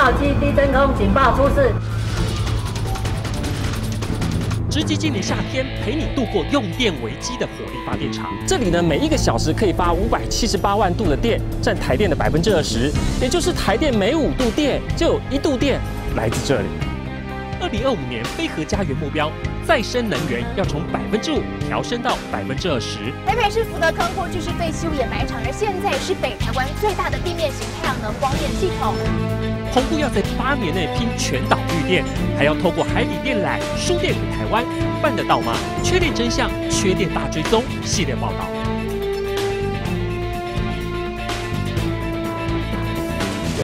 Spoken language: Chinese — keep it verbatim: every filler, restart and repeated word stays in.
号机低真空警报出示。 直击今年夏天陪你度过用电危机的火力发电厂。 这里呢，每一个小时可以发五百七十八万度的电，占台电的百分之二十，也就是台电每五度电就有一度电来自这里。 二零二五年非核家园目标，再生能源要从百分之五调升到百分之二十。 台北市福德康过去是废弃物掩埋场，而现在是北台湾最大的地面型太阳能光电系统。 澎湖要在八年内拼全岛绿电，还要透过海底电缆输电给台湾，办得到吗？缺电真相，缺电大追踪系列报道。